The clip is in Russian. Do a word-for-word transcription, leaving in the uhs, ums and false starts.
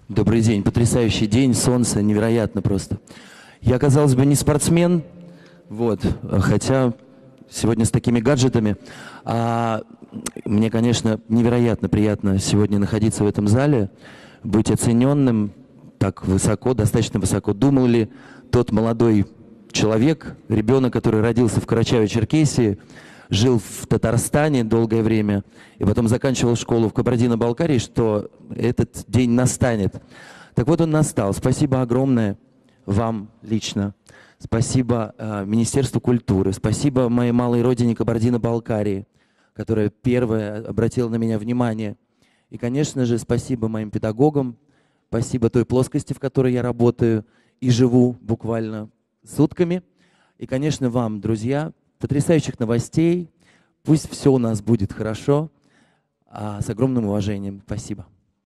Добрый день, потрясающий день, солнце, невероятно просто. Я, казалось бы, не спортсмен, вот, хотя сегодня с такими гаджетами. А мне, конечно, невероятно приятно сегодня находиться в этом зале, быть оцененным так высоко, достаточно высоко. Думал ли тот молодой человек, ребенок, который родился в Карачаево-Черкесии, жил в Татарстане долгое время и потом заканчивал школу в Кабардино-Балкарии, что этот день настанет. Так вот он настал. Спасибо огромное вам лично. Спасибо э, Министерству культуры. Спасибо моей малой родине Кабардино-Балкарии, которая первая обратила на меня внимание. И, конечно же, спасибо моим педагогам. Спасибо той плоскости, в которой я работаю и живу буквально сутками. И, конечно, вам, друзья, потрясающих новостей. Пусть все у нас будет хорошо. А с огромным уважением. Спасибо.